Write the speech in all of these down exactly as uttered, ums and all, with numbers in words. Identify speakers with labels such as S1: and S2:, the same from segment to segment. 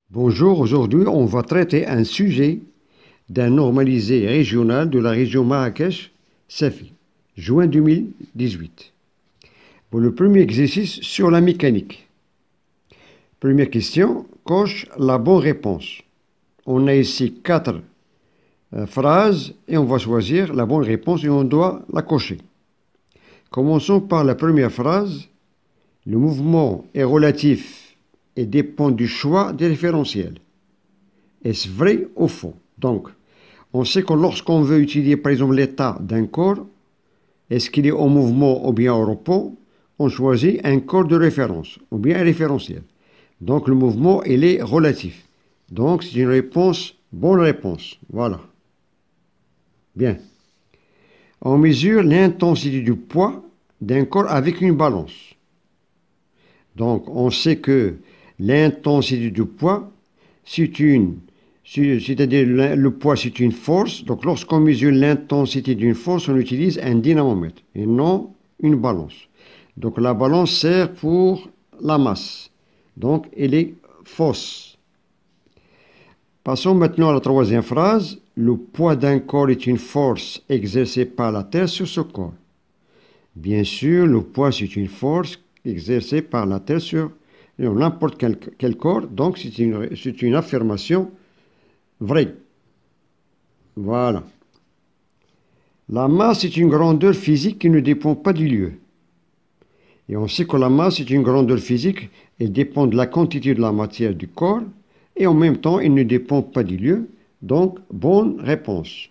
S1: Bonjour, aujourd'hui on va traiter un sujet d'un normalisé régional de la région Marrakech-Safi, juin deux mille dix-huit. Pour le premier exercice sur la mécanique. Première question, coche la bonne réponse. On a ici quatre euh, phrases et on va choisir la bonne réponse et on doit la cocher. Commençons par la première phrase. Le mouvement est relatif et dépend du choix des référentiels. Est-ce vrai ou faux? Donc, on sait que lorsqu'on veut étudier par exemple l'état d'un corps, est-ce qu'il est en mouvement ou bien au repos, on choisit un corps de référence ou bien un référentiel. Donc le mouvement, il est relatif. Donc c'est une réponse, bonne réponse. Voilà. Bien. On mesure l'intensité du poids d'un corps avec une balance. Donc on sait que l'intensité du poids, c'est une, c'est-à-dire le, le poids, c'est une force. Donc lorsqu'on mesure l'intensité d'une force, on utilise un dynamomètre et non une balance. Donc la balance sert pour la masse. Donc elle est fausse. Passons maintenant à la troisième phrase. Le poids d'un corps est une force exercée par la Terre sur ce corps. Bien sûr, le poids, c'est une force exercée par la Terre sur n'importe quel, quel corps, donc c'est une, c'est une affirmation vraie. Voilà. La masse est une grandeur physique qui ne dépend pas du lieu. Et on sait que la masse est une grandeur physique, elle dépend de la quantité de la matière du corps, et en même temps, elle ne dépend pas du lieu. Donc, bonne réponse.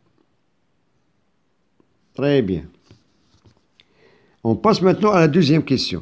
S1: Très bien. On passe maintenant à la deuxième question.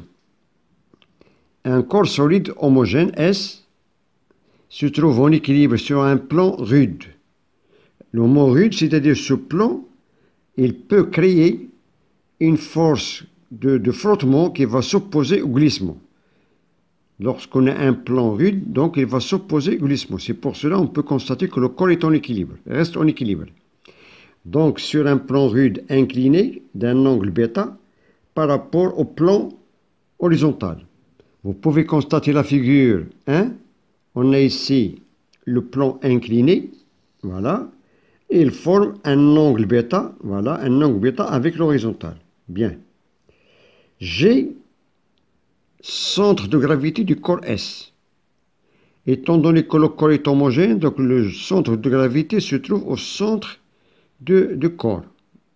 S1: Un corps solide homogène S se trouve en équilibre sur un plan rude. Le mot rude, c'est-à-dire ce plan, il peut créer une force de, de frottement qui va s'opposer au glissement. Lorsqu'on a un plan rude, donc il va s'opposer au glissement. C'est pour cela qu'on peut constater que le corps est en équilibre, reste en équilibre. Donc sur un plan rude incliné d'un angle bêta par rapport au plan horizontal. Vous pouvez constater la figure un. On a ici le plan incliné, voilà, et il forme un angle bêta, voilà, un angle bêta avec l'horizontal. Bien. G, centre de gravité du corps S. Étant donné que le corps est homogène, donc le centre de gravité se trouve au centre de, du corps.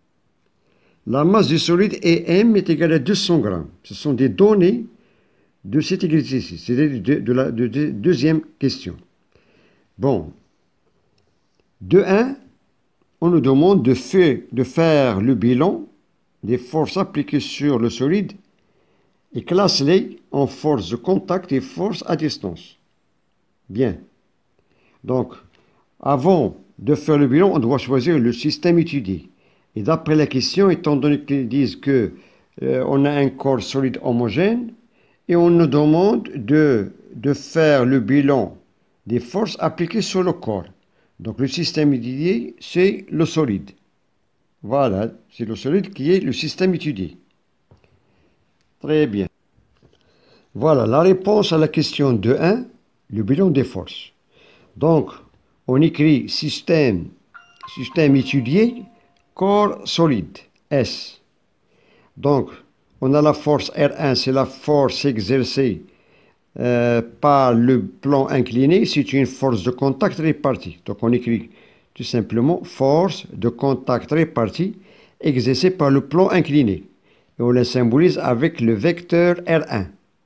S1: La masse du solide E M est égale à deux cents grammes. Ce sont des données de cet exercice, c'est-à-dire de, de la de, de, deuxième question. Bon. De un, on nous demande de, fait, de faire le bilan des forces appliquées sur le solide et classe-les en force de contact et force à distance. Bien. Donc, avant de faire le bilan, on doit choisir le système étudié. Et d'après la question, étant donné qu'ils disent que euh, on a un corps solide homogène, et on nous demande de, de faire le bilan des forces appliquées sur le corps. Donc le système étudié, c'est le solide. Voilà, c'est le solide qui est le système étudié. Très bien. Voilà la réponse à la question deux un, le bilan des forces. Donc, on écrit système, système étudié, corps solide, S. Donc, on a la force R un, c'est la force exercée euh, par le plan incliné, c'est une force de contact répartie. Donc on écrit tout simplement force de contact répartie exercée par le plan incliné. Et on la symbolise avec le vecteur R un.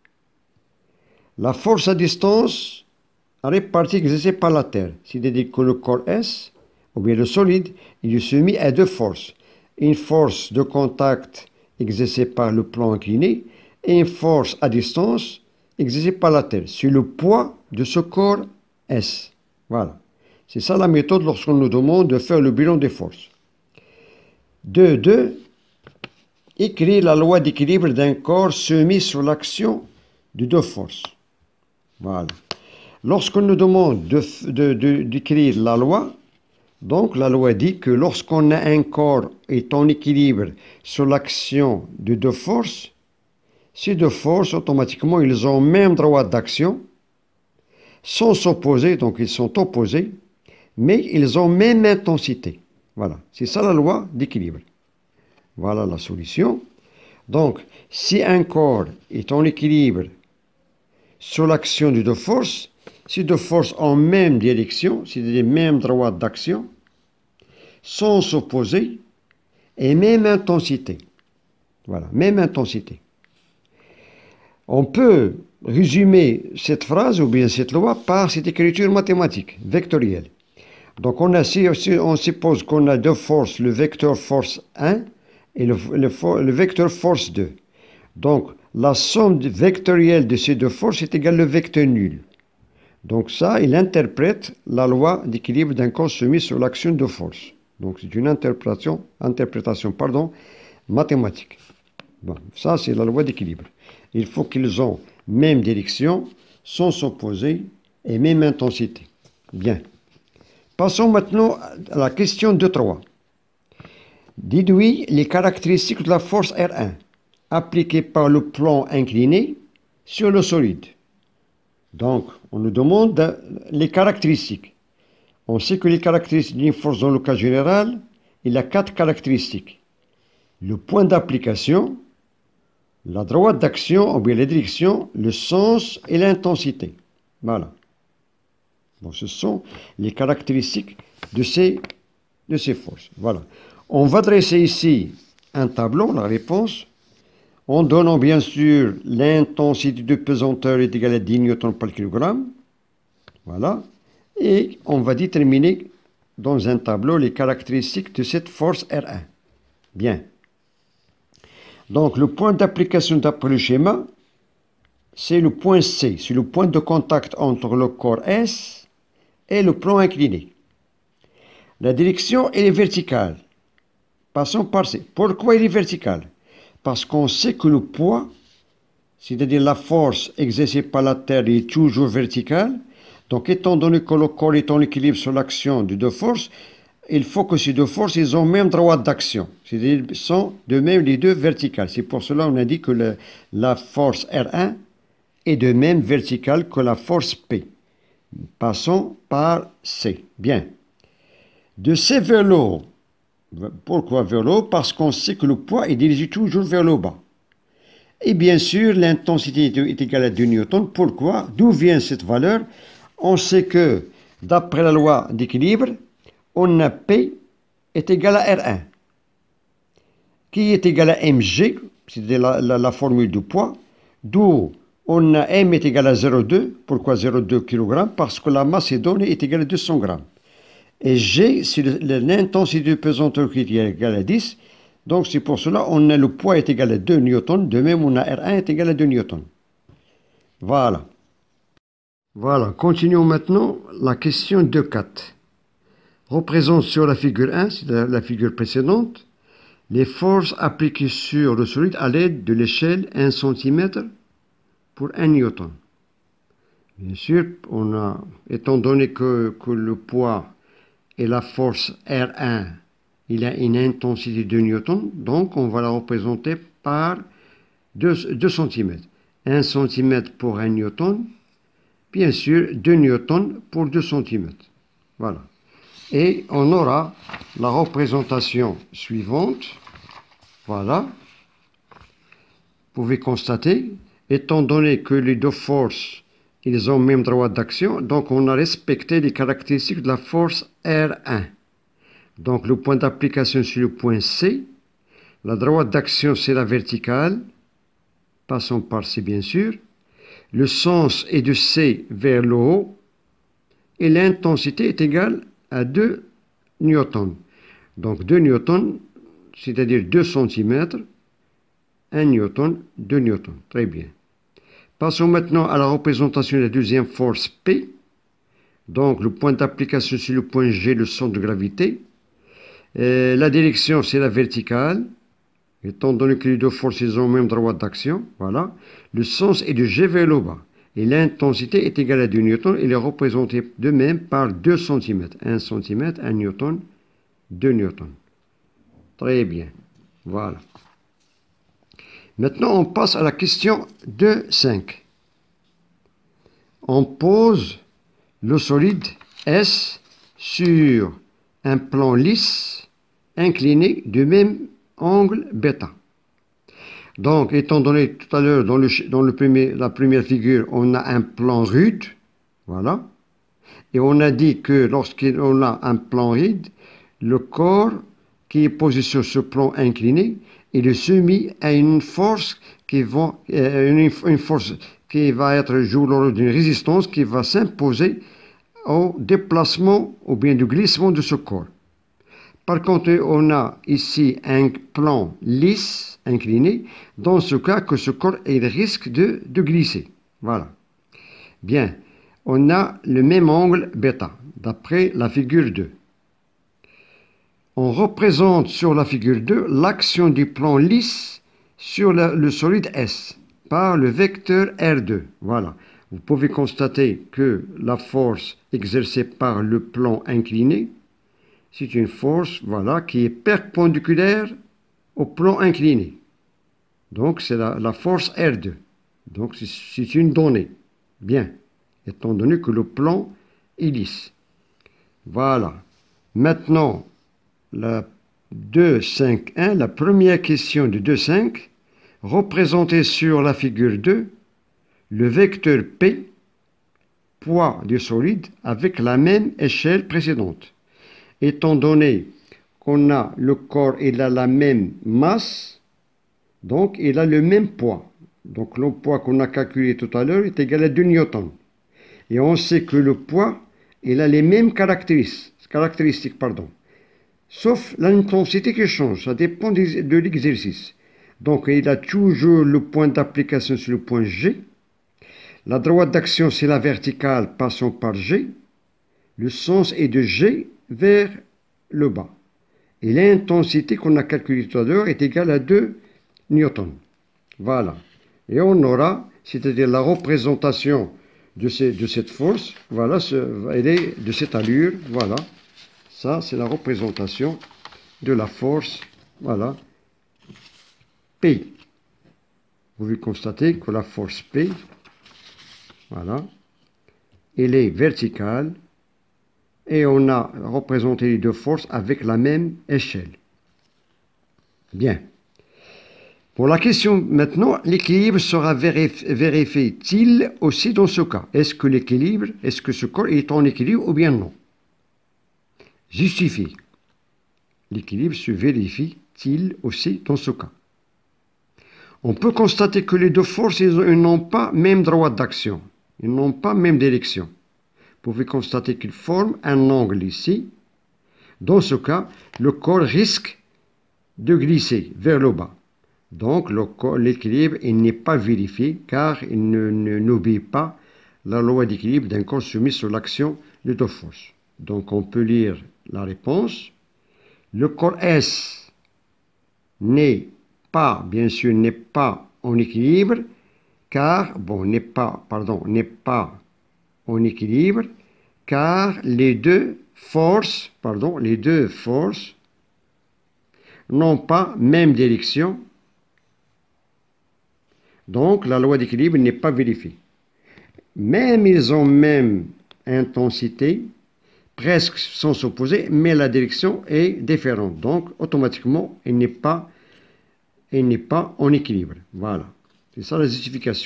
S1: La force à distance répartie exercée par la Terre, c'est-à-dire que le corps S, ou bien le solide, il est soumis à deux forces. Une force de contact exercée par le plan incliné et une force à distance exercée par la Terre. C'est le poids de ce corps S. Voilà. C'est ça la méthode lorsqu'on nous demande de faire le bilan des forces. deux deux. Écrire la loi d'équilibre d'un corps soumis sous l'action de deux forces. Voilà. Lorsqu'on nous demande de, de, de, d'écrire la loi, donc la loi dit que lorsqu'on a un corps est en équilibre sur l'action de deux forces, ces deux forces, automatiquement, ils ont le même droit d'action, sont opposés, donc ils sont opposés, mais ils ont même intensité. Voilà, c'est ça la loi d'équilibre. Voilà la solution. Donc, si un corps est en équilibre sous l'action de deux forces, ces deux forces en même direction, c'est les mêmes droits d'action, sont opposés et même intensité. Voilà, même intensité. On peut résumer cette phrase ou bien cette loi par cette écriture mathématique, vectorielle. Donc on, a, si on suppose qu'on a deux forces, le vecteur force un et le, le, le vecteur force deux. Donc la somme vectorielle de ces deux forces est égale au vecteur nul. Donc ça, il interprète la loi d'équilibre d'un corps soumis sur l'action de force. Donc c'est une interprétation, interprétation pardon, mathématique. Bon, ça c'est la loi d'équilibre. Il faut qu'ils ont même direction, sens opposés et même intensité. Bien. Passons maintenant à la question deux trois. Déduis les caractéristiques de la force R un appliquée par le plan incliné sur le solide. Donc, on nous demande les caractéristiques. On sait que les caractéristiques d'une force dans le cas général, il y a quatre caractéristiques. Le point d'application, la droite d'action, ou bien la direction, le sens et l'intensité. Voilà. Bon, ce sont les caractéristiques de ces, de ces forces. Voilà. On va dresser ici un tableau, la réponse, en donnant bien sûr l'intensité de pesanteur est égale à dix newtons par kilogramme. Voilà. Et on va déterminer dans un tableau les caractéristiques de cette force R un. Bien. Donc le point d'application d'après le schéma, c'est le point C. C'est le point de contact entre le corps S et le plan incliné. La direction, elle est verticale. Passons par C. Pourquoi elle est verticale? Parce qu'on sait que le poids, c'est-à-dire la force exercée par la Terre, est toujours verticale. Donc, étant donné que le corps est en équilibre sur l'action de deux forces, il faut que ces deux forces ils ont le même droit d'action. C'est-à-dire qu'ils sont de même les deux verticales. C'est pour cela qu'on a dit que le, la force R un est de même verticale que la force P. Passons par C. Bien. De C vers le haut. Pourquoi vers le haut? Parce qu'on sait que le poids est dirigé toujours vers le bas. Et bien sûr, l'intensité est égale à deux newtons. Pourquoi? D'où vient cette valeur? On sait que, d'après la loi d'équilibre, on a P est égal à R un, qui est égal à mg, c'est la, la, la formule du poids, d'où on a M est égal à zéro virgule deux. Pourquoi zéro virgule deux kg? Parce que la masse donnée est égale à deux cents grammes. Et G, c'est l'intensité de pesanteur qui est égale à dix. Donc c'est pour cela qu'on a le poids est égal à deux newtons. De même, on a R un est égal à deux newtons. Voilà. Voilà. Continuons maintenant la question deux quatre. Représente sur la figure un, c'est la, la figure précédente, les forces appliquées sur le solide à l'aide de l'échelle un centimètre pour un newton. Bien sûr, on a, étant donné que, que le poids et la force R un, il a une intensité de newton, donc on va la représenter par deux centimètres. un centimètre pour un newton, bien sûr deux newtons pour deux centimètres. Voilà. Et on aura la représentation suivante. Voilà. Vous pouvez constater, étant donné que les deux forces, ils ont le même droit d'action, donc on a respecté les caractéristiques de la force R un. Donc le point d'application, c'est le point C. La droite d'action, c'est la verticale. Passons par C, bien sûr. Le sens est de C vers le haut. Et l'intensité est égale à deux newtons. Donc deux newtons, c'est-à-dire deux centimètres, un newton, deux newtons. Très bien. Passons maintenant à la représentation de la deuxième force P. Donc le point d'application, c'est le point G, le centre de gravité. Et la direction, c'est la verticale. Étant donné que les deux forces ils ont le même droit d'action. Voilà. Le sens est de G vers le bas. Et l'intensité est égale à deux newtons. Il est représenté de même par deux centimètres. un centimètre, un newton, deux newtons. Très bien. Voilà. Maintenant, on passe à la question deux cinq. On pose le solide S sur un plan lisse incliné du même angle bêta. Donc, étant donné tout à l'heure, dans, le, dans le premier, la première figure, on a un plan rude, voilà, et on a dit que lorsqu'on a un plan rude, le corps qui est posé sur ce plan incliné, il est soumis à une force qui va, une, une force qui va être jouée lors d'une résistance qui va s'imposer au déplacement ou bien du glissement de ce corps. Par contre, on a ici un plan lisse, incliné, dans ce cas que ce corps il risque de, de glisser. Voilà. Bien, on a le même angle bêta, d'après la figure deux. On représente sur la figure deux l'action du plan lisse sur la, le solide S par le vecteur R deux. Voilà. Vous pouvez constater que la force exercée par le plan incliné, c'est une force, voilà, qui est perpendiculaire au plan incliné. Donc, c'est la, la force R deux. Donc, c'est une donnée. Bien, étant donné que le plan est lisse. Voilà. Maintenant, la deux cinq un, la première question de deux cinq, représentée sur la figure deux, le vecteur P, poids du solide, avec la même échelle précédente. Étant donné qu'on a le corps, il a la même masse, donc il a le même poids. Donc le poids qu'on a calculé tout à l'heure est égal à deux newtons. Et on sait que le poids, il a les mêmes caractéristiques, caractéristiques pardon. Sauf l'intensité qui change, ça dépend de l'exercice. Donc il a toujours le point d'application sur le point G. La droite d'action, c'est la verticale passant par G. Le sens est de G vers le bas. Et l'intensité qu'on a calculée tout à l'heure est égale à deux newtons. Voilà. Et on aura, c'est-à-dire la représentation de, ces, de cette force, voilà, ce, elle est de cette allure, voilà. Ça, c'est la représentation de la force, voilà, P. Vous pouvez constater que la force P, voilà, elle est verticale et on a représenté les deux forces avec la même échelle. Bien. Pour la question maintenant, l'équilibre sera vérifié-t-il aussi dans ce cas? Est-ce que l'équilibre, est-ce que ce corps est en équilibre ou bien non? Justifie. L'équilibre se vérifie-t-il aussi dans ce cas? On peut constater que les deux forces n'ont pas même droite d'action. Ils n'ont pas même direction. Vous pouvez constater qu'ils forment un angle ici. Dans ce cas, le corps risque de glisser vers le bas. Donc, l'équilibre n'est pas vérifié car il n'obéit pas la loi d'équilibre d'un corps soumis sous l'action de deux forces. Donc, on peut lire la réponse. Le corps S n'est pas, bien sûr, n'est pas en équilibre car, bon, n'est pas, pardon, n'est pas en équilibre car les deux forces, pardon, les deux forces n'ont pas même direction. Donc, la loi d'équilibre n'est pas vérifiée. Même ils ont même intensité, presque sans s'opposer, mais la direction est différente. Donc, automatiquement, elle n'est pas, elle n'est pas en équilibre. Voilà. C'est ça la justification.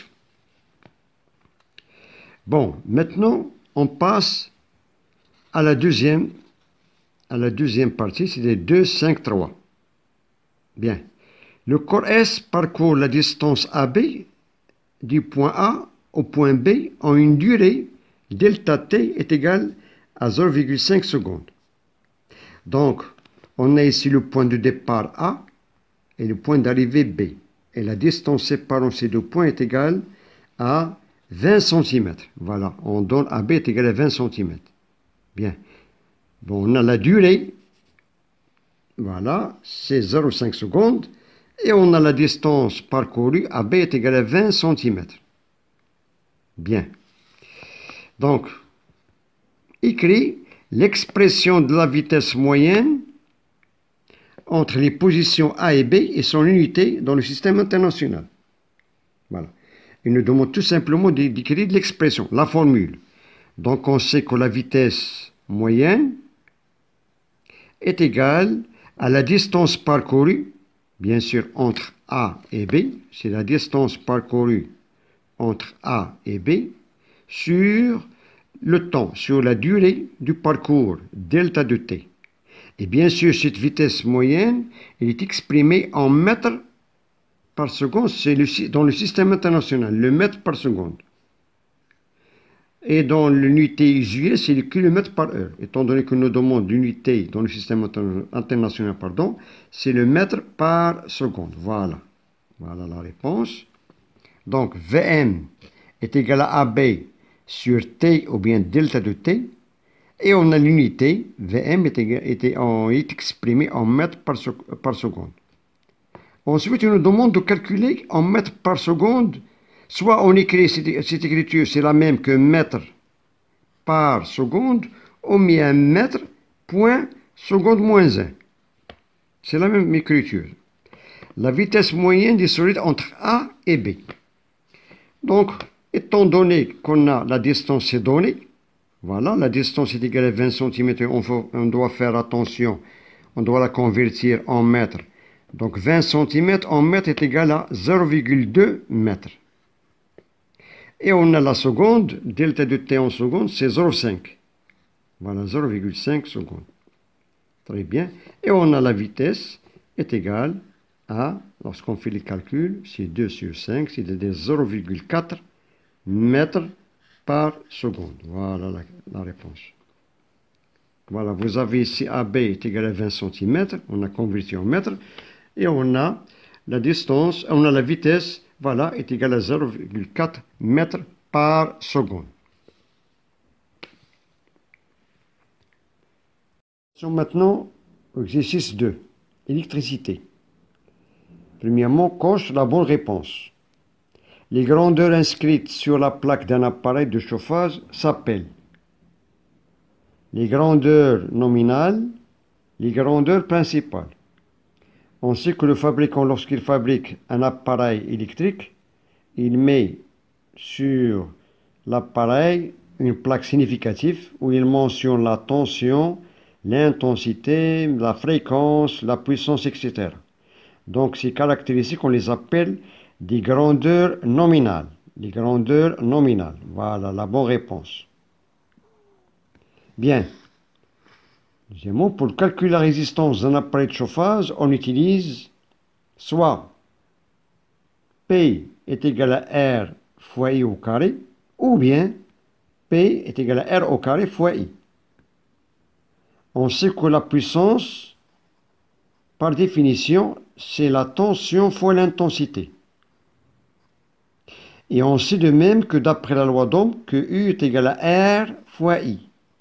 S1: Bon, maintenant, on passe à la deuxième, à la deuxième partie, c'est les deux, cinq, trois. Bien. Le corps S parcourt la distance A B du point A au point B en une durée delta T est égale à zéro virgule cinq secondes. Donc, on a ici le point de départ A et le point d'arrivée B. Et la distance séparant ces deux points est égale à vingt centimètres. Voilà, on donne A B est égal à vingt centimètres. Bien. Bon, on a la durée. Voilà, c'est zéro virgule cinq secondes. Et on a la distance parcourue, A B est égale à vingt centimètres. Bien. Donc, écrit l'expression de la vitesse moyenne entre les positions A et B et son unité dans le système international. Voilà. Il nous demande tout simplement d'écrire l'expression, la formule. Donc on sait que la vitesse moyenne est égale à la distance parcourue, bien sûr entre A et B, c'est la distance parcourue entre A et B, sur le temps, sur la durée du parcours, delta de t. Et bien sûr, cette vitesse moyenne, elle est exprimée en mètres par seconde, c'est le, dans le système international, le mètre par seconde. Et dans l'unité usuelle, c'est le kilomètre par heure. Étant donné que nous demandons l'unité dans le système international, pardon, c'est le mètre par seconde. Voilà. Voilà la réponse. Donc, V M est égal à A B sur T ou bien delta de T. Et on a l'unité, V M est, égal, est, est exprimée en mètres par, par seconde. Ensuite, il nous demande de calculer en mètres par seconde. Soit on écrit cette, cette écriture, c'est la même que mètre par seconde, ou bien mètre point seconde moins un. C'est la même écriture. La vitesse moyenne des solides entre A et B. Donc, étant donné qu'on a la distance est donnée, voilà, la distance est égale à vingt centimètres, on, faut, on doit faire attention, on doit la convertir en mètres. Donc vingt centimètres en mètres est égal à zéro virgule deux mètres. Et on a la seconde, delta de t en seconde, c'est zéro virgule cinq. Voilà, zéro virgule cinq secondes. Très bien. Et on a la vitesse est égale à, lorsqu'on fait les calculs, c'est deux sur cinq, c'est-à-dire zéro virgule quatre mètres par seconde. Voilà la, la réponse. Voilà, vous avez ici A B est égal à vingt centimètres, on a converti en mètres, et on a la distance, on a la vitesse, voilà, est égale à zéro virgule quatre mètres par seconde. Maintenant, exercice deux, électricité. Premièrement, coche la bonne réponse. Les grandeurs inscrites sur la plaque d'un appareil de chauffage s'appellent les grandeurs nominales, les grandeurs principales. On sait que le fabricant, lorsqu'il fabrique un appareil électrique, il met sur l'appareil une plaque significative où il mentionne la tension, l'intensité, la fréquence, la puissance, et cetera. Donc ces caractéristiques, on les appelle des grandeurs nominales. Les grandeurs nominales. Voilà la bonne réponse. Bien. Deuxièmement, pour calculer la résistance d'un appareil de chauffage, on utilise soit P est égal à R fois I au carré, ou bien P est égal à R au carré fois I. On sait que la puissance, par définition, c'est la tension fois l'intensité. Et on sait de même que d'après la loi d'Ohm, que U est égal à R fois I.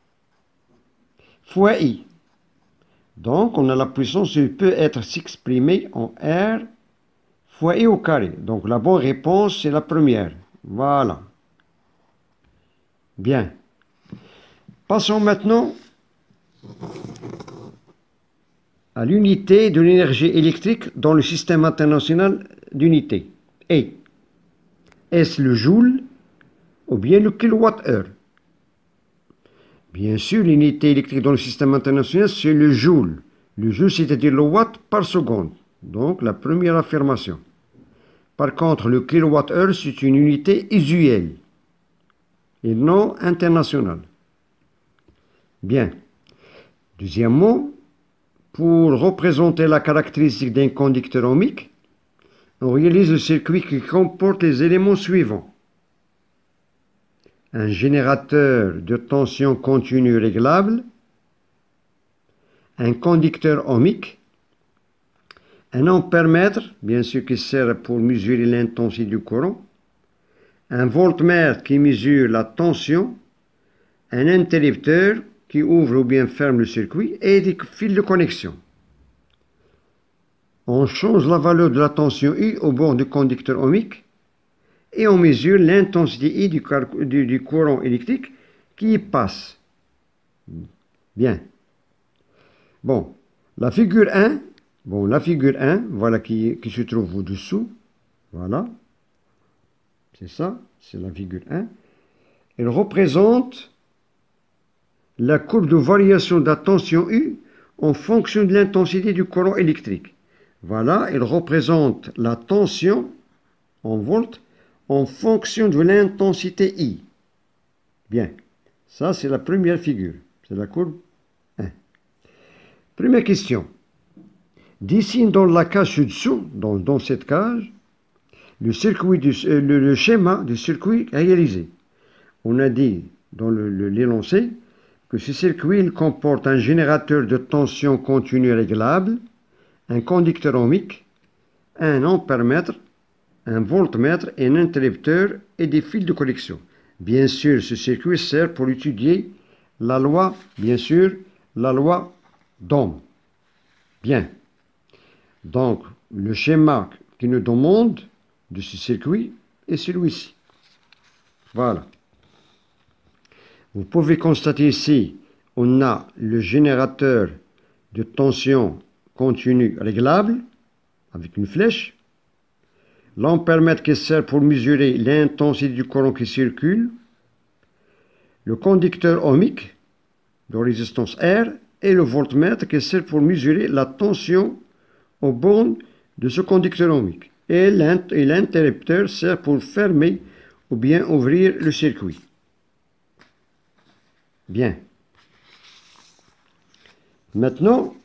S1: Fois I. Donc, on a la puissance qui peut être s'exprimer en R fois I au carré. Donc, la bonne réponse, c'est la première. Voilà. Bien. Passons maintenant à l'unité de l'énergie électrique dans le système international d'unités. Et est-ce le joule ou bien le kilowatt-heure? Bien sûr, l'unité électrique dans le système international, c'est le joule. Le joule, c'est-à-dire le watt par seconde. Donc, la première affirmation. Par contre, le kilowatt-heure, c'est une unité usuelle et non internationale. Bien. Deuxièmement, pour représenter la caractéristique d'un conducteur ohmique, on réalise le circuit qui comporte les éléments suivants. Un générateur de tension continue réglable, un conducteur ohmique, un ampèremètre, bien sûr qui sert pour mesurer l'intensité du courant, un voltmètre qui mesure la tension, un interrupteur qui ouvre ou bien ferme le circuit et des fils de connexion. On change la valeur de la tension U au bord du conducteur ohmique et on mesure l'intensité I du, du, du courant électrique qui y passe. Bien. Bon, la figure un, bon, la figure un, voilà qui, qui se trouve au-dessous. Voilà. C'est ça, c'est la figure un. Elle représente la courbe de variation de la tension U en fonction de l'intensité du courant électrique. Voilà, elle représente la tension en volts en fonction de l'intensité I. Bien, ça c'est la première figure, c'est la courbe un. Première question. Dessine dans la case ci-dessous, dans, dans cette case, le, circuit du, le, le schéma du circuit réalisé. On a dit dans l'énoncé que ce circuit il comporte un générateur de tension continue réglable, un conducteur ohmique, un ampèremètre, un voltmètre, un interrupteur et des fils de connexion. Bien sûr, ce circuit sert pour étudier la loi, bien sûr, la loi d'Ohm. Bien. Donc, le schéma qui nous demande de ce circuit est celui-ci. Voilà. Vous pouvez constater ici, on a le générateur de tension continue réglable avec une flèche, l'ampèremètre qui sert pour mesurer l'intensité du courant qui circule, le conducteur ohmique de résistance R et le voltmètre qui sert pour mesurer la tension aux bornes de ce conducteur ohmique. Et l'interrupteur sert pour fermer ou bien ouvrir le circuit. Bien. Maintenant,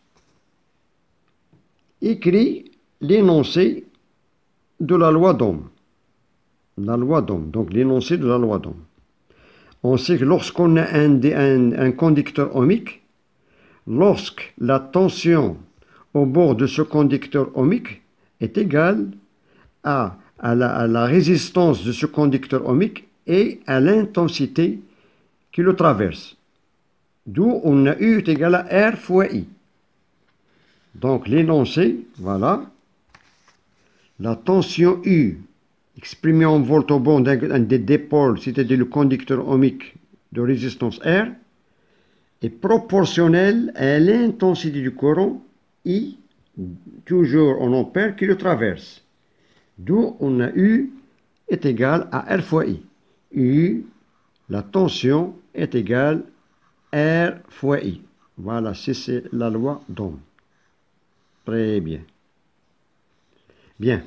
S1: écrit l'énoncé de la loi d'Ohm. La loi d'Ohm, donc l'énoncé de la loi d'Ohm. On sait que lorsqu'on a un, un, un conducteur ohmique, lorsque la tension au bord de ce conducteur ohmique est égale à, à, la, à la résistance de ce conducteur ohmique et à l'intensité qui le traverse. D'où on a U est égal à R fois I. Donc l'énoncé, voilà, la tension U exprimée en volts au bord d'un des dipôles, c'est-à-dire le conducteur ohmique de résistance R, est proportionnelle à l'intensité du courant I, toujours en ampères, qui le traverse. D'où on a U est égal à R fois I. U, la tension, est égale à R fois I. Voilà, c'est la loi d'Ohm. Très bien. Bien.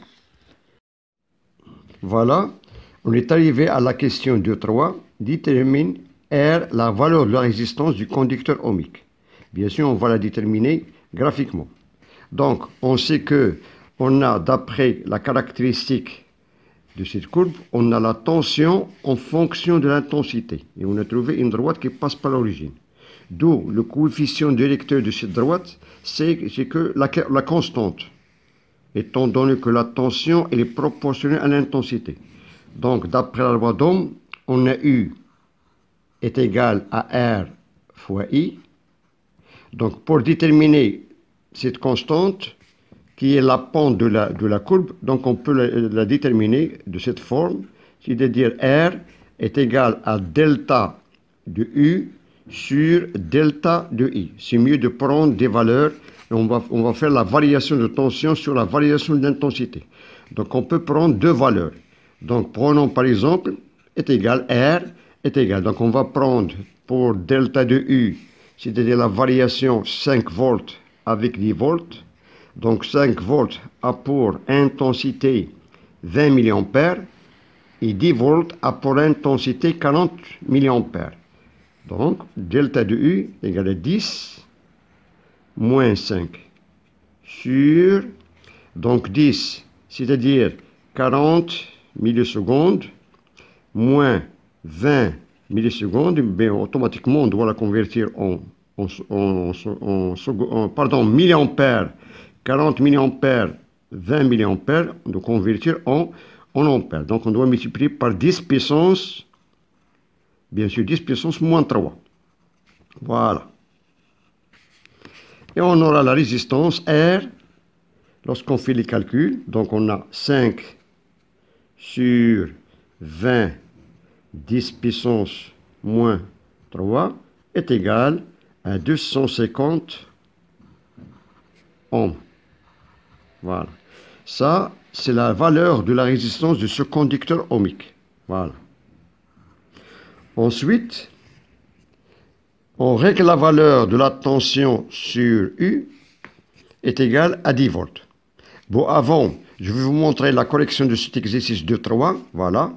S1: Voilà, on est arrivé à la question deux trois. Détermine R, la valeur de la résistance du conducteur ohmique. Bien sûr, on va la déterminer graphiquement. Donc, on sait que on a, d'après la caractéristique de cette courbe, on a la tension en fonction de l'intensité. Et on a trouvé une droite qui passe par l'origine. D'où le coefficient directeur de cette droite, c'est que la, la constante, étant donné que la tension elle est proportionnelle à l'intensité. Donc, d'après la loi d'Ohm, on a U est égal à R fois I. Donc, pour déterminer cette constante, qui est la pente de la, de la courbe, donc on peut la, la déterminer de cette forme, c'est-à-dire R est égal à delta de U sur delta de I. C'est mieux de prendre des valeurs, et on va, on va faire la variation de tension sur la variation d'intensité. Donc on peut prendre deux valeurs. Donc prenons par exemple, est égal, R est égal. Donc on va prendre pour delta de U, c'est-à-dire la variation cinq volts avec dix volts. Donc cinq volts a pour intensité vingt milliampères et dix volts a pour intensité quarante milliampères. Donc delta de U égale à dix moins cinq sur, donc dix, c'est-à-dire quarante millisecondes moins vingt millisecondes, bien automatiquement on doit la convertir en, en, en, en, en pardon, milliampères. quarante milliampères, vingt milliampères, on doit convertir en, en ampères. Donc on doit multiplier par dix puissance, bien sûr dix puissance moins trois. Voilà. Et on aura la résistance R, lorsqu'on fait les calculs, donc on a cinq sur vingt, dix puissance moins trois, est égal à deux cent cinquante ohms. Voilà. Ça, c'est la valeur de la résistance de ce conducteur ohmique. Voilà. Ensuite, on règle la valeur de la tension sur U est égale à dix volts. Bon, avant, je vais vous montrer la correction de cet exercice deux trois. Voilà.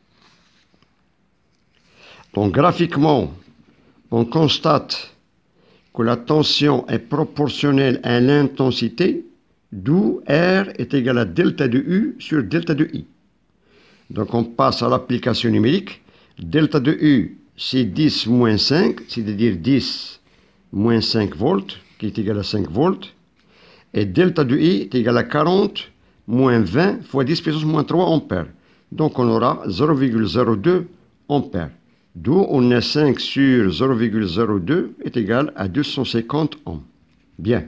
S1: Donc, graphiquement, on constate que la tension est proportionnelle à l'intensité, d'où R est égal à delta de U sur delta de I. Donc, on passe à l'application numérique. Delta de U, c'est dix moins cinq, c'est-à-dire dix moins cinq volts, qui est égal à cinq volts. Et delta de I est égal à quarante moins vingt fois dix puissance moins trois ampères. Donc, on aura zéro virgule zéro deux ampères. D'où on a cinq sur zéro virgule zéro deux est égal à deux cent cinquante ohms. Bien.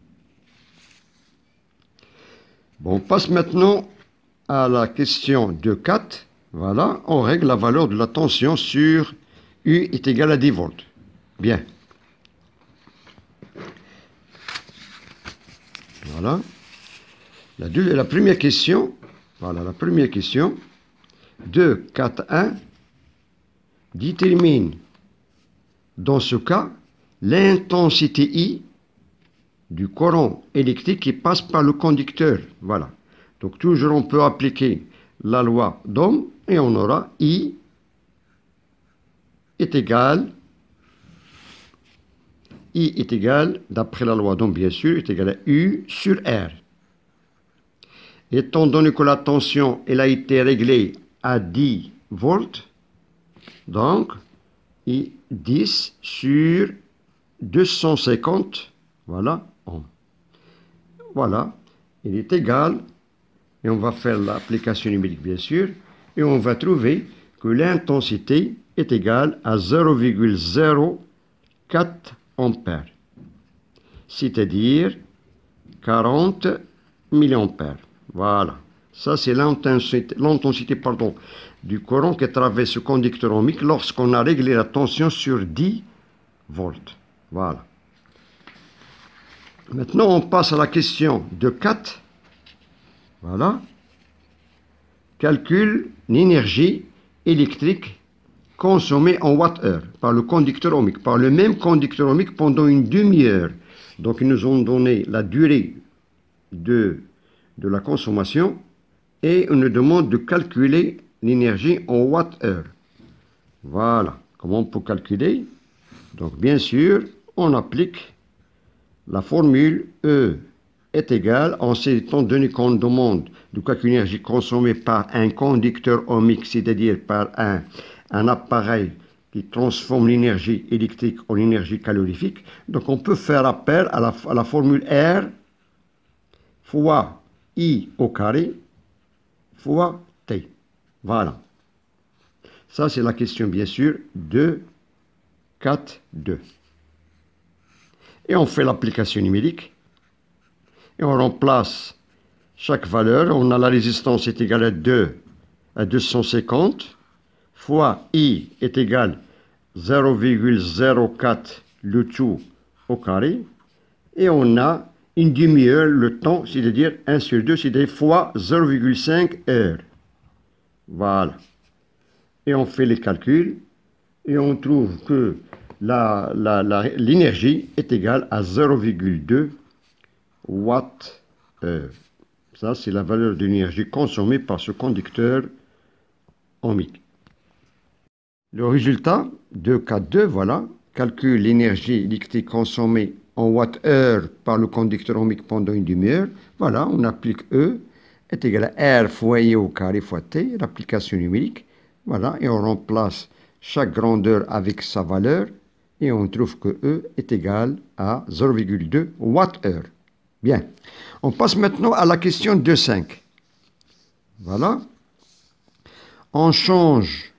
S1: Bon, on passe maintenant à la question deux quatre. Voilà, on règle la valeur de la tension sur U est égal à dix volts. Bien. Voilà. La, deux, la première question, voilà, la première question, deux quatre un, détermine, dans ce cas, l'intensité I du courant électrique qui passe par le conducteur. Voilà. Donc, toujours, on peut appliquer la loi d'Ohm et on aura I est égal, I est égal, d'après la loi d'Ohm, bien sûr, est égal à U sur R. Étant donné que la tension, elle a été réglée à dix volts, donc, I dix sur deux cent cinquante, voilà, ohms. Voilà, il est égal, et on va faire l'application numérique, bien sûr, et on va trouver que l'intensité est égale à zéro virgule zéro quatre ampères, c'est-à-dire quarante milliampères. Voilà, ça c'est l'intensité, l'intensité pardon, du courant qui traverse ce conducteur ohmique lorsqu'on a réglé la tension sur dix volts. Voilà. Maintenant, on passe à la question deux quatre. Voilà. Calcule l'énergie électrique consommée en watts-heure par le conducteur ohmique, par le même conducteur ohmique pendant une demi-heure. Donc, ils nous ont donné la durée de, de la consommation et on nous demande de calculer l'énergie en watts-heure. Voilà. Comment on peut calculer? Donc, bien sûr, on applique la formule E est égale, en étant donné qu'on demande de calculer l'énergie consommée par un conducteur ohmique, c'est-à-dire par un, un appareil qui transforme l'énergie électrique en énergie calorifique. Donc, on peut faire appel à la, à la formule R fois I au carré fois T. Voilà. Ça, c'est la question, bien sûr, deux quatre deux. Et on fait l'application numérique. Et on remplace chaque valeur. On a la résistance est égale à deux à deux cent cinquante fois I est égal à zéro virgule zéro quatre le tout au carré. Et on a une demi-heure, le temps, c'est-à-dire un sur deux, c'est-à-dire fois zéro virgule cinq heures. Voilà. Et on fait les calculs et on trouve que la, la, la, l'énergie est égale à zéro virgule deux watts heure. Ça, c'est la valeur de l'énergie consommée par ce conducteur ohmique. Le résultat, deux quatre deux, voilà, calcule l'énergie électrique consommée en watts-heure par le conducteur ohmique pendant une demi-heure. Voilà, on applique E est égal à R fois I au carré fois T, l'application numérique. Voilà, et on remplace chaque grandeur avec sa valeur et on trouve que E est égal à zéro virgule deux watts-heure. Bien, on passe maintenant à la question deux cinq. Voilà, on change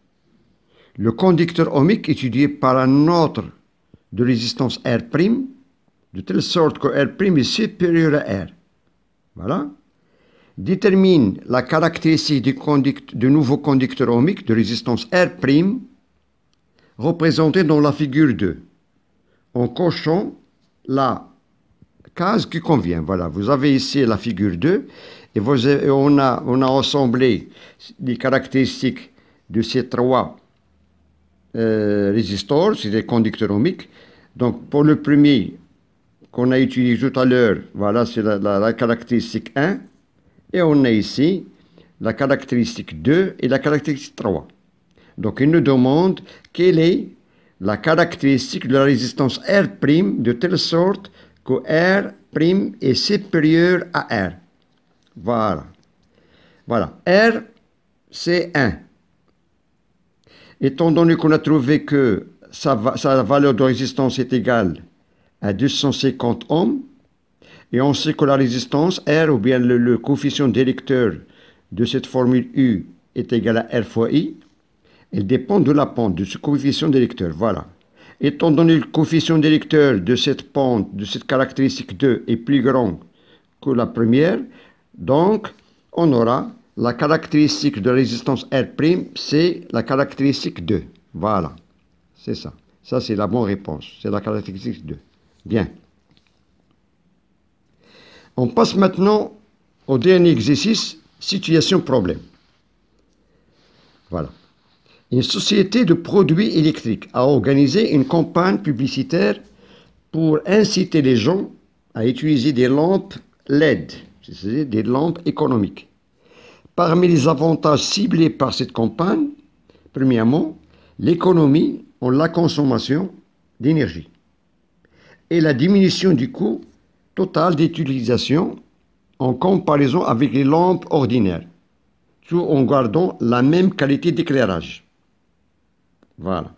S1: le conducteur ohmique étudié par un autre de résistance R', de telle sorte que R' est supérieur à R. Voilà. Détermine la caractéristique du, conduct, du nouveau conducteur ohmique de résistance R', représenté dans la figure deux, en cochant la case qui convient. Voilà, vous avez ici la figure deux, et vous avez, on, a, on a assemblé les caractéristiques de ces trois euh, résistors, c'est des conducteurs ohmiques. Donc, pour le premier qu'on a utilisé tout à l'heure, voilà, c'est la, la, la caractéristique un. Et on a ici la caractéristique deux et la caractéristique trois. Donc, il nous demande quelle est la caractéristique de la résistance R' de telle sorte que R' est supérieur à R. Voilà. Voilà. R, c'est un. Étant donné qu'on a trouvé que sa, va, sa valeur de résistance est égale à deux cent cinquante ohms, et on sait que la résistance R, ou bien le, le coefficient d'électeur de cette formule U est égal à R fois I, elle dépend de la pente, de ce coefficient d'électeur. Voilà. Étant donné que le coefficient d'électeur de cette pente, de cette caractéristique deux, est plus grand que la première, donc on aura la caractéristique de résistance R', c'est la caractéristique deux. Voilà. C'est ça. Ça, c'est la bonne réponse. C'est la caractéristique deux. Bien. On passe maintenant au dernier exercice, situation problème. Voilà. Une société de produits électriques a organisé une campagne publicitaire pour inciter les gens à utiliser des lampes L E D, c'est-à-dire des lampes économiques. Parmi les avantages ciblés par cette campagne, premièrement, l'économie en la consommation d'énergie et la diminution du coût total d'utilisation en comparaison avec les lampes ordinaires, tout en gardant la même qualité d'éclairage. Voilà.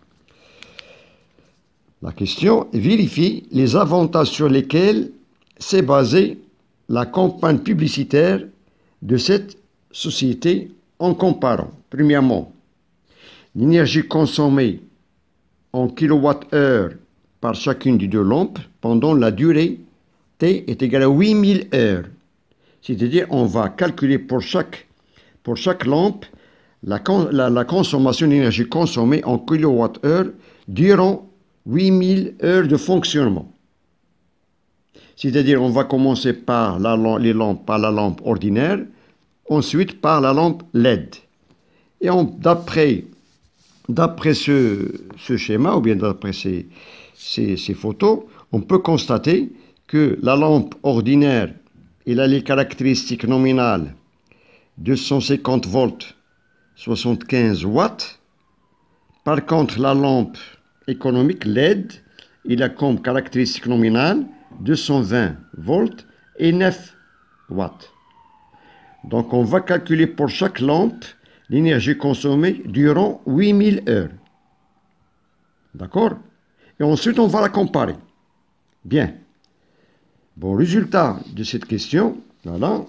S1: La question vérifie les avantages sur lesquels s'est basée la campagne publicitaire de cette société en comparant, premièrement, l'énergie consommée en kilowattheure par chacune des deux lampes pendant la durée T est égale à huit mille heures. C'est-à-dire, on va calculer pour chaque, pour chaque lampe la, la, la consommation d'énergie consommée en kilowattheure durant huit mille heures de fonctionnement. C'est-à-dire, on va commencer par la, les lampes, par la lampe ordinaire, ensuite par la lampe L E D. Et d'après d'après ce, ce schéma, ou bien d'après ces, ces, ces photos, on peut constater que la lampe ordinaire, elle a les caractéristiques nominales deux cent cinquante volts, soixante-quinze watts. Par contre, la lampe économique L E D, il a comme caractéristique nominale deux cent vingt volts et neuf watts. Donc, on va calculer pour chaque lampe l'énergie consommée durant huit mille heures. D'accord? Et ensuite, on va la comparer. Bien. Bon, résultat de cette question, voilà.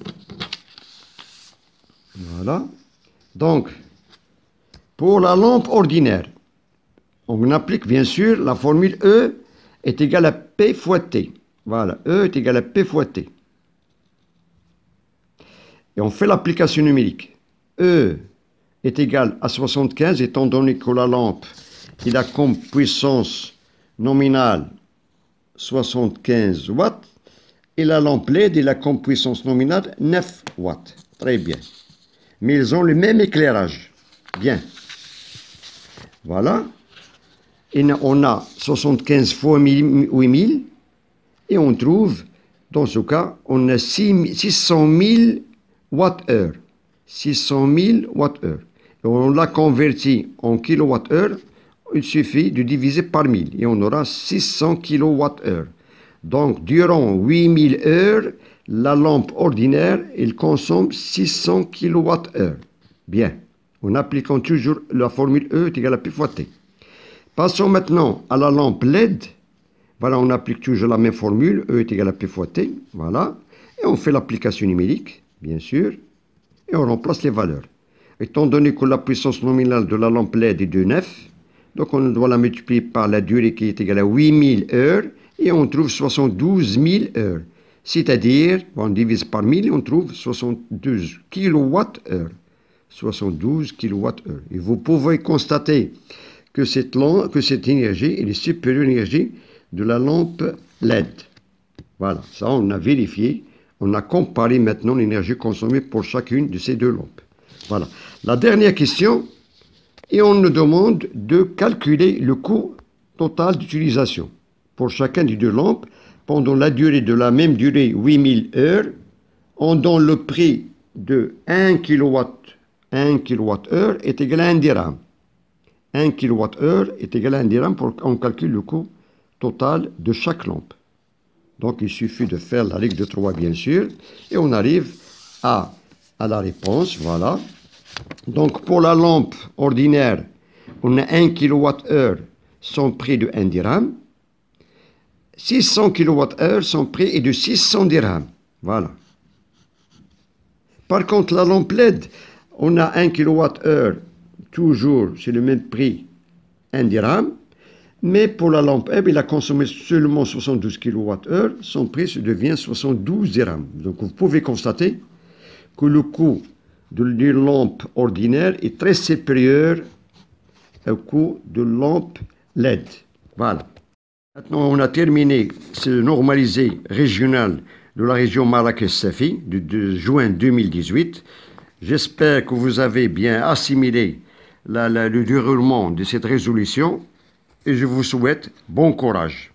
S1: Voilà. Donc, pour la lampe ordinaire, on applique bien sûr la formule E est égale à P fois T. Voilà, E est égal à P fois T. Et on fait l'application numérique. E est égal à soixante-quinze, étant donné que la lampe, il a comme puissance nominale soixante-quinze watts, et la lampe L E D, il a comme puissance nominale neuf watts. Très bien. Mais ils ont le même éclairage. Bien. Voilà. Et on a soixante-quinze fois huit mille, et on trouve, dans ce cas, on a six cent mille watts-heure. six cent mille watts-heure. Et on l'a converti en kilowattheure, il suffit de diviser par mille, et on aura six cents kilowattheure. Donc, durant huit mille heures, la lampe ordinaire, elle consomme six cents kilowattheure. Bien. En appliquant toujours la formule E est égale à P fois T. Passons maintenant à la lampe L E D. Voilà, on applique toujours la même formule, E est égal à P fois T. Voilà. Et on fait l'application numérique, bien sûr. Et on remplace les valeurs. Étant donné que la puissance nominale de la lampe L E D est de neuf, donc on doit la multiplier par la durée qui est égale à huit mille heures, et on trouve soixante-douze mille heures. C'est-à-dire, on divise par mille et on trouve soixante-douze kilowattheures. soixante-douze kilowattheures. Et vous pouvez constater que cette, lampe, que cette énergie est supérieure à l'énergie de la lampe L E D. Voilà, ça on a vérifié. On a comparé maintenant l'énergie consommée pour chacune de ces deux lampes. Voilà. La dernière question, Et on nous demande de calculer le coût total d'utilisation pour chacune des deux lampes pendant la durée de la même durée, huit mille heures. On donne le prix de un kilowatt, un kilowattheure est égal à un dirham. un kilowattheure est égal à un dirham pour qu'on calcule le coût total de chaque lampe. Donc il suffit de faire la règle de trois bien sûr et on arrive à, à la réponse, voilà. Donc pour la lampe ordinaire, on a un kilowattheure, son prix de un dirham. six cents kilowattheures, son prix est de six cents dirhams. Voilà. Par contre, la lampe L E D, on a un kilowattheure, toujours, c'est le même prix, un dirham. Mais pour la lampe Hebb, il a consommé seulement soixante-douze kilowattheures, son prix se devient soixante-douze dirhams. Donc vous pouvez constater que le coût de la lampe ordinaire est très supérieur au coût de lampe L E D. Voilà. Maintenant, on a terminé ce normalisé régional de la région Marrakech-Safi de, de juin deux mille dix-huit. J'espère que vous avez bien assimilé la, la, le déroulement de cette résolution et je vous souhaite bon courage.